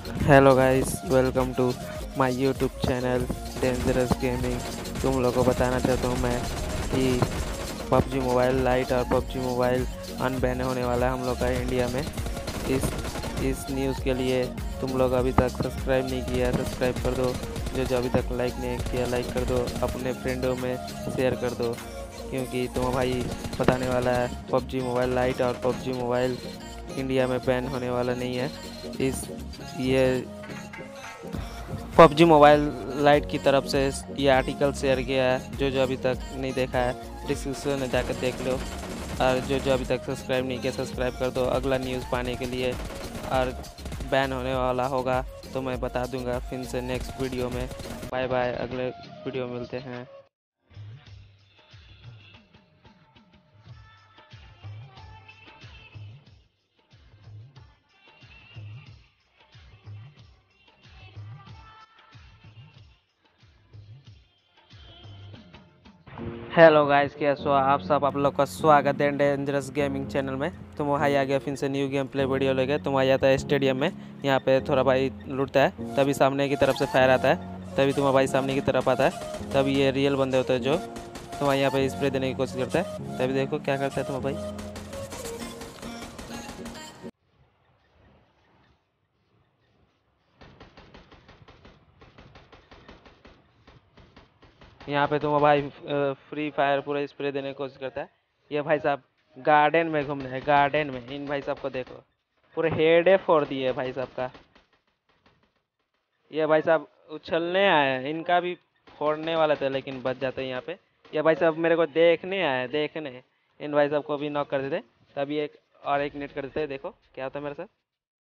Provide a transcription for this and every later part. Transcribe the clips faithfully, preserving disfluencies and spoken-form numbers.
Hello guys, welcome to my YouTube channel dangerous gaming. तुम लोगों को बताना चाहता हूँ मैं कि पबजी मोबाइल लाइट और पबजी मोबाइल अनबैन होने वाला है हम लोग का इंडिया में। इस इस न्यूज़ के लिए तुम लोग अभी तक सब्सक्राइब नहीं किया, सब्सक्राइब कर दो। जो जो अभी तक लाइक नहीं किया, लाइक कर दो, अपने फ्रेंडों में शेयर कर दो, क्योंकि तुम भाई बताने वाला है पबजी मोबाइल लाइट और पबजी मोबाइल इंडिया में बैन होने वाला नहीं है। इस ये पबजी मोबाइल लाइट की तरफ से ये आर्टिकल शेयर किया है। जो जो अभी तक नहीं देखा है डिस्क्रिप्शन में जाकर देख लो, और जो जो अभी तक सब्सक्राइब नहीं किया सब्सक्राइब कर दो अगला न्यूज़ पाने के लिए। और बैन होने वाला होगा तो मैं बता दूंगा फिर से नेक्स्ट वीडियो में। बाय बाय, अगले वीडियो में मिलते हैं। हेलो गाइस, कैसे हो आप सब? आप लोग का स्वागत है डेंजरस गेमिंग चैनल में। तुम भाई आ गया फिर से न्यू गेम प्ले वीडियो लेके। तुम आ जाता है स्टेडियम में, यहाँ पे थोड़ा भाई लूटता है, तभी सामने की तरफ से फायर आता है, तभी तुम्हारा भाई सामने की तरफ आता है, तभी ये रियल बंदे होते हैं जो तुम्हारे यहाँ पे स्प्रे देने की कोशिश करता है। तभी देखो क्या करता है तुम्हारा भाई। यहाँ पे तुम्हारा भाई फ्री फायर पूरा स्प्रे देने की कोशिश करता है। ये भाई साहब गार्डन में घूम रहे हैं, गार्डन में। इन भाई साहब को देखो, पूरे हेडे फोड़ दिए भाई साहब का। ये भाई साहब उछलने आए हैं, इनका भी फोड़ने वाला था लेकिन बच जाते हैं यहाँ पे। ये भाई साहब मेरे को देखने आए हैं, देखने। इन भाई साहब को भी नॉक कर देते, तभी एक और एक नेट कर देते। देखो क्या होता है मेरे साथ।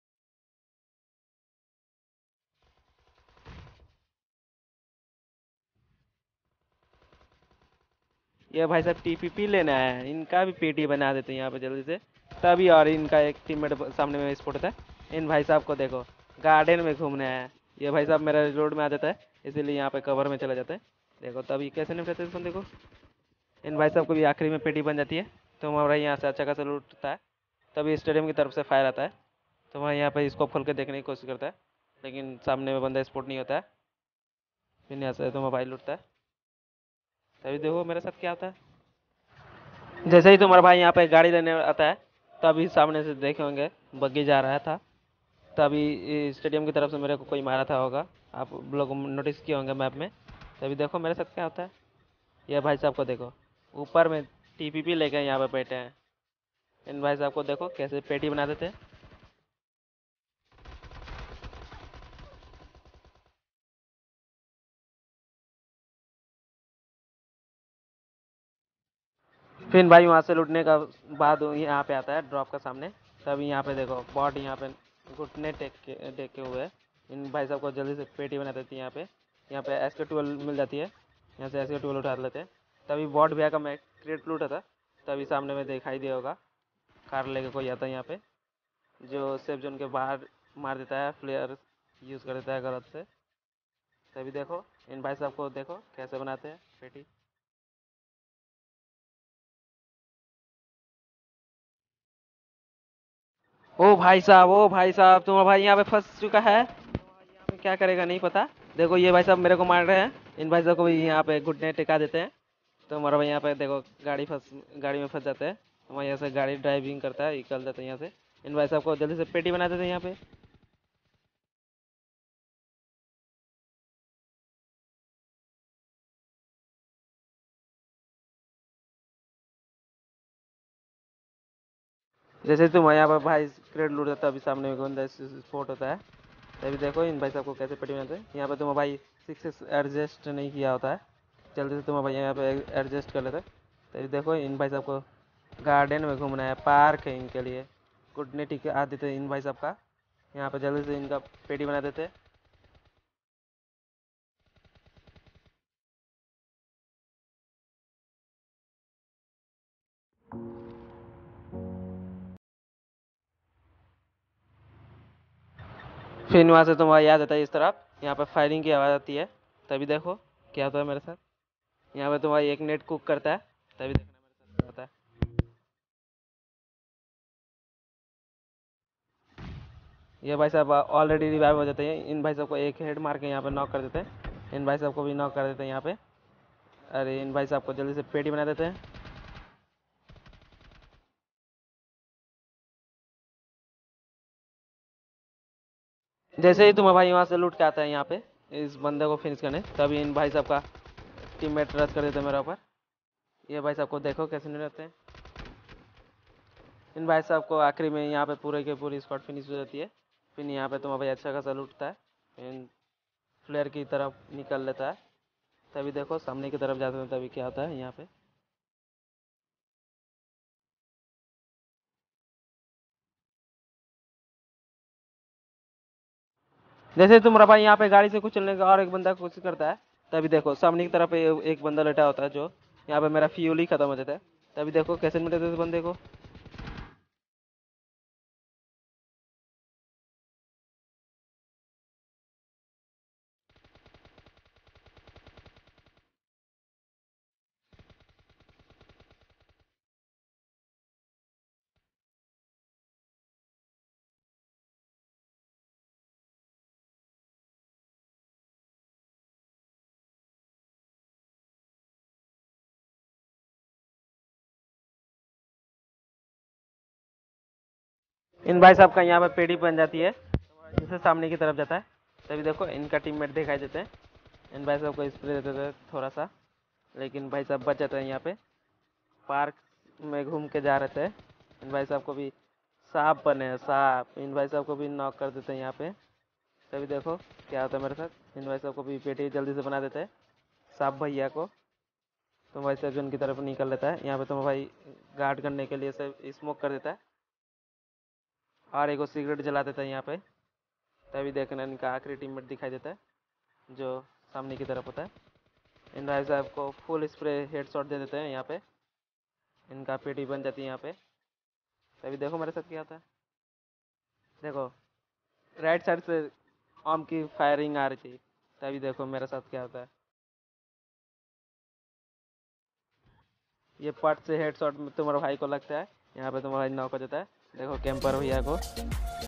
ये भाई साहब टीपीपी लेने आए हैं, इनका भी पीटी बना देते हैं यहाँ पे जल्दी से। तभी और इनका एक टीममेट सामने में स्पॉट होता है। इन भाई साहब को देखो, गार्डन में घूमने आए हैं। ये भाई साहब मेरा रोड में आ जाता है, इसीलिए यहाँ पे कवर में चला जाता है। देखो तभी कैसे नहीं रहते इसको देखो। इन भाई साहब को भी आखिरी में पेटी बन जाती है, तो हमारा यहाँ से अच्छा खासा लूटता है। तभी स्टेडियम की तरफ से फायर आता है, तो वहाँ यहाँ पे इसको खोल के देखने की कोशिश करता है, लेकिन सामने में बंदा स्पॉट नहीं होता है। फिर यहाँ से तो मोबाइल लूटता है। तभी देखो मेरे साथ क्या होता है। जैसे ही तुम्हारा भाई यहाँ पे गाड़ी लेने आता है, तभी सामने से देखे होंगे बग्गी जा रहा था, तभी स्टेडियम की तरफ से मेरे को कोई मारा था होगा। आप लोग नोटिस किए होंगे मैप में। तभी देखो मेरे साथ क्या होता है। यह भाई साहब को देखो, ऊपर में टीपीपी लेके यहाँ पे बैठे हैं। इन भाई साहब को देखो कैसे पेटी बना देते हैं। फिर भाई वहाँ से लूटने का बाद यहाँ पे आता है ड्रॉप का सामने। तभी यहाँ पे देखो बॉट यहाँ पे घुटने टेक के टेके हुए है। इन भाई साहब को जल्दी से पेटी बना देती है यहाँ पे। यहाँ पे एस के ट्वेल्व मिल जाती है, यहाँ से एस के ट्वेल्व उठा लेते हैं। तभी बॉट भैया का मैं क्रेट लूटा था, तभी सामने में दिखाई दिया होगा कार लेके कोई आता है यहाँ पे, जो सेफ जोन के बाहर मार देता है, फ्लेयर यूज़ कर देता है गलत से। तभी देखो इन भाई साहब को देखो कैसे बनाते हैं पेटी। ओ भाई साहब, ओ भाई साहब, तुम्हारा भाई यहाँ पे फंस चुका है। यहाँ पे क्या करेगा नहीं पता। देखो ये भाई साहब मेरे को मार रहे हैं, इन भाई साहब को भी यहाँ पे घुटने टिका देते हैं। तो हमारा भाई यहाँ पे देखो गाड़ी फंस गाड़ी में फंस जाते हैं। हमारे यहाँ से गाड़ी ड्राइविंग करता है, निकल जाते हैं यहाँ से। इन भाई साहब को जल्दी से पेटी बना देते हैं यहाँ पे। जैसे तुम यहाँ पर भाई क्रेड लूट जाता है, अभी सामने में गंदा स्पॉट होता है। तभी देखो इन भाई साहब को कैसे पेटी बनाते हैं। यहाँ पे तुम्हारा भाई सिक्स एडजस्ट नहीं किया होता है, जल्दी से तुम्हारा भाई यहाँ पे एडजस्ट कर लेते हैं। तभी देखो इन भाई साहब को गार्डन में घूमना है, पार्क है इनके लिए। घुटने टिके आ देते हैं इन भाई साहब का, यहाँ पे जल्दी से इनका पेटी बना देते हैं। फिर वहाँ से तुम्हारा याद आता है इस तरफ, यहाँ पे फायरिंग की आवाज़ आती है। तभी देखो क्या होता है मेरे साथ। यहाँ पे तुम्हारा एक नेट कुक करता है, तभी देखना मेरे साथ क्या होता है। ये भाई साहब ऑलरेडी रिवाइव हो जाते हैं। इन भाई साहब को एक हेड मार के यहाँ पे नॉक कर देते हैं। इन भाई साहब को भी नॉक कर देते हैं यहाँ पे। अरे इन भाई साहब को जल्दी से पेटी बना देते हैं। जैसे ही तुम्हारा भाई वहाँ से लूट के आता है यहाँ पे इस बंदे को फिनिश करने, तभी इन भाई साहब का टीममेट रश कर देते हैं मेरे ऊपर। ये भाई साहब को देखो कैसे नहीं रहते हैं। इन भाई साहब को आखिरी में यहाँ पे पूरे के पूरी स्क्वाड फिनिश हो जाती है। फिर यहाँ पे तुम्हारा भाई अच्छा खासा लूटता है, इन फ्लेयर की तरफ निकल लेता है। तभी देखो सामने की तरफ जाते हैं, तभी क्या होता है यहाँ पे। जैसे तुम्हारा भाई यहाँ पे गाड़ी से कुचलने का और एक बंदा कोशिश करता है, तभी देखो सामने की तरफ ए- एक बंदा लेटा होता है, जो यहाँ पे मेरा फ्यूल ही खत्म हो जाता है। तभी देखो कैसे मिलते थे इस बंदे को। इन भाई साहब का यहाँ पे पेड़ी बन जाती है, जैसे सामने की तरफ जाता है। तभी देखो इनका टीममेट दिखाई देते हैं। इन भाई साहब को स्प्रे देते थे थोड़ा सा, लेकिन भाई साहब बच जाते हैं। यहाँ पे पार्क में घूम के जा रहे थे, इन भाई साहब को भी सांप बने हैं, सांप। इन भाई साहब को भी नॉक कर देते हैं यहाँ पे। तभी देखो क्या होता है मेरे साथ। इन भाई साहब को भी पेटी जल्दी से बना देते हैं सांप भैया को। तो भाई साहब उनकी तरफ निकल लेता है। यहाँ पे तो भाई गार्ड करने के लिए सब स्मोक कर देता है और एक सिगरेट जला देता है यहाँ पे। तभी देखना इनका आखिरी टीममेट दिखाई देता है, जो सामने की तरफ होता है। इन भाई साहब को फुल स्प्रे हेड शॉट दे देते हैं यहाँ पे। इनका पेटी बन जाती है यहाँ पे। तभी देखो मेरे साथ क्या होता है। देखो राइट साइड से आर्म की फायरिंग आ रही थी, तभी देखो मेरे साथ क्या होता है। ये पट से हेड शॉट तुम्हारे भाई को लगता है, यहाँ पे तुम्हारा भाई नॉक हो जाता है। देखो कैंपर भैया को।